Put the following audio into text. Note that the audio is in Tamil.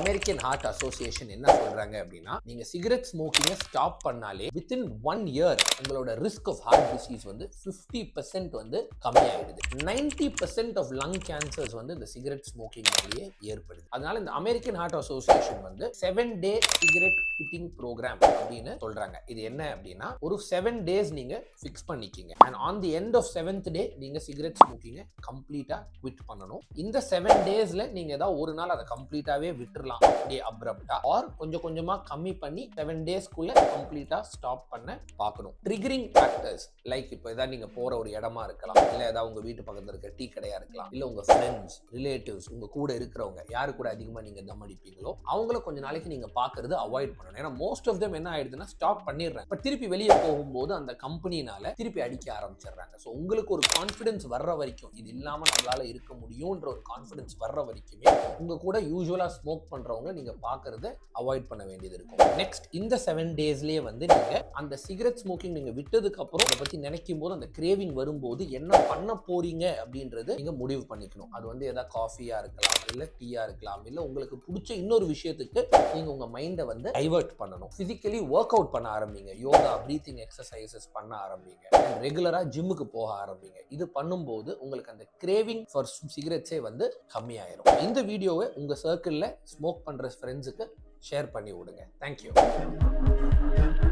அமெரிக்கன் ஹார்ட் அசோசியேஷன் என்ன சொல்றாங்க அப்படின்னா, நீங்க சிகரெட் ஸ்மோக்கிங்கை ஸ்டாப் பண்ணாலே வித்தின் 1 இயர் உங்களோட ரிஸ்க் ஆஃப் ஹார்ட் டிசீஸ் வந்து 50% வந்து கம்மியாயிடுது. 90% ஆஃப் லங் கேன்சர்ஸ் வந்து இந்த சிகரெட் ஸ்மோக்கிங்னாலேயே ஏற்படுது. அதனால இந்த அமெரிக்கன் ஹார்ட் அசோசியேஷன் வந்து 7-day சிகரெட் குவிட்டிங் ப்ரோக்ராம் அப்படின்னு சொல்றாங்க. இது என்ன அப்படின்னா, ஒரு 7 days நீங்க ஃபிக்ஸ் பண்ணிக்கிங்க. And on the end of 7th day நீங்க சிகரெட் ஸ்மோக்கிங்கை கம்ப்ளீட்டா குவிட் பண்ணணும். இந்த 7 daysல நீங்க ஏதாவது ஒரு நாள் அதை கம்ப்ளீட்டாவே விட்டுறலாம் அப்படியே அப்ரப்டா, ஆர் கொஞ்சம் கொஞ்சமா கம்மி பண்ணி 7 daysக்குள்ள கம்ப்ளீட்டா ஸ்டாப் பண்ண பார்க்கணும். ட்ரிகரிங் ஃபேக்டர்ஸ் லைக் இப்போ ஏதாவது நீங்க போற ஒரு இடமா இருக்கலாம், இல்ல ஏதாவது உங்க வீட்டு பக்கத்துல இருக்க டீ கடையா இருக்கலாம், இல்ல உங்க ஃப்ரெண்ட்ஸ், ரிலேட்டிவ்ஸ், உங்க கூட இருக்கிறவங்க யாரு கூட அதிகமா நீங்க தம் அடிப்பீங்களோ அவங்கள கொஞ்ச நாளைக்கு நீங்க பாக்குறது அவாய்ட் பண்ணணும். ஏன்னா மோஸ்ட் ஆஃப் தெம் என்ன ஆயிடுதுன்னா ஸ்டாப் பண்ணிடுறாங்க, பட் திருப்பி வெளியே போகும்போது அந்த கம்பெனினால திருப்பி அடிக்க ஆரம்பிச்சிடுறாங்க. ஸோ உங்களுக்கு ஒரு கான்ஃபிடன்ஸ் வர்ற வரைக்கும், இது இல்லாம நம்மளால இருக்க முடியும்ன்ற ஒரு கான்ஃபிடன்ஸ் வர்ற வரைக்குமே உங்க கூட யூசுவலா ஸ்மோக் பண்றவங்க நீங்க பாக்குறத அவாய்ட் பண்ண வேண்டியது இருக்கும். நெக்ஸ்ட் இந்த 7 daysலயே வந்து நீங்க அந்த சிகரெட் ஸ்மோக்கிங் நீங்க விட்டதுக்கு அப்புறம் அதை பத்தி நினைக்கும் போது, அந்த கிரேவிங் வரும்போது என்ன பண்ண போறீங்க அப்படின்றது நீங்க முடிவு பண்ணிக்கணும். அது வந்து ஏதாவது காஃபியா இருக்கலாம், இல்ல டீயா இருக்கலாம், இல்ல உங்களுக்கு பிடிச்ச இன்னொரு விஷயத்துக்கு நீங்க உங்க மைண்டை வந்து டைவர்ட் பண்ணணும். பிசிக்கலி ஒர்க் அவுட் பண்ண ஆரம்பிங்க, யோகா, பிரீத்திங் எக்ஸசைசஸ் பண்ண ஆரம்பிங்க, ரெகுலரா ஜிம்முக்கு போக ஆரம்பிங்க. இது பண்ணும்போது உங்களுக்கு அந்த கிரேவிங் ஃபார் சிகரெட்ஸே வந்து கம்மியாயிரும். இந்த வீடியோவை உங்க சர்க்கிள்ல ஸ்மோக் பண்ற ஃப்ரெண்ட்ஸுக்கு ஷேர் பண்ணி விடுங்க. தேங்க்யூ.